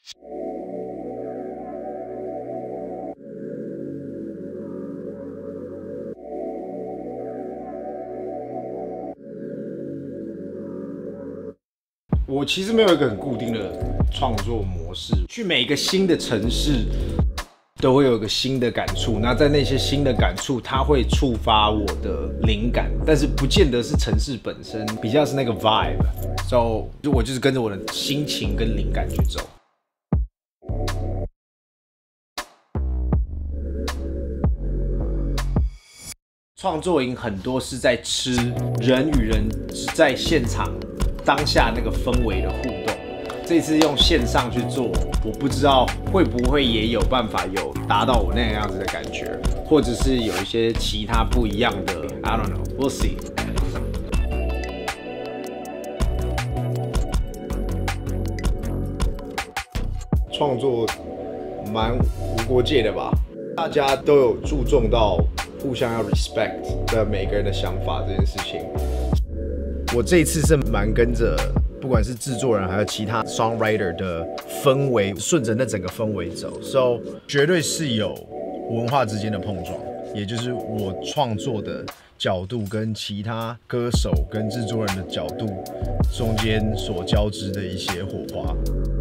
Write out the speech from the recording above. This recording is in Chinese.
我其实没有一个很固定的创作模式，去每一个新的城市都会有一个新的感触，那在那些新的感触，它会触发我的灵感，但是不见得是城市本身，比较是那个 vibe， 所以我就是跟着我的心情跟灵感去走。创作营很多是在吃人与人在现场当下那个氛围的互动。这次用线上去做，我不知道会不会也有办法有达到我那个样子的感觉，或者是有一些其他不一样的 ，I don't know, we'll see。创作蛮无国界的吧，大家都有注重到互相要 respect 的每个人的想法这件事情。我这一次是蛮跟着，不管是制作人还有其他 songwriter 的氛围，顺着那整个氛围走 ，so 绝对是有文化之间的碰撞，也就是我创作的角度跟其他歌手跟制作人的角度中间所交织的一些火花。